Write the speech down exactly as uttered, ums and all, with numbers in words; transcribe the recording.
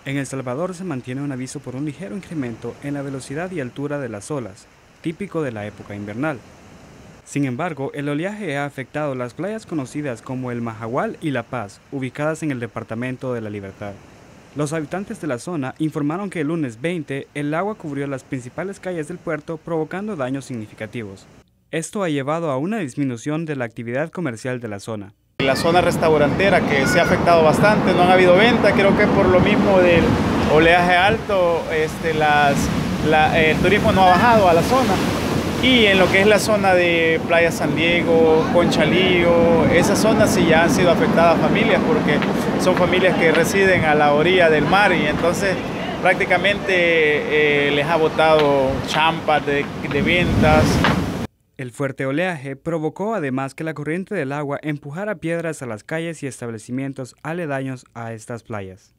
En El Salvador se mantiene un aviso por un ligero incremento en la velocidad y altura de las olas, típico de la época invernal. Sin embargo, el oleaje ha afectado las playas conocidas como el Majagual y La Paz, ubicadas en el departamento de La Libertad. Los habitantes de la zona informaron que el lunes veinte el agua cubrió las principales calles del puerto, provocando daños significativos. Esto ha llevado a una disminución de la actividad comercial de la zona. La zona restaurantera que se ha afectado bastante, no han habido venta, creo que por lo mismo del oleaje alto, este, las, la, el turismo no ha bajado a la zona. Y en lo que es la zona de Playa San Diego, Conchalillo, esas zonas sí ya han sido afectadas familias porque son familias que residen a la orilla del mar y entonces prácticamente eh, les ha botado champas de, de ventas. El fuerte oleaje provocó además que la corriente del agua empujara piedras a las calles y establecimientos aledaños a estas playas.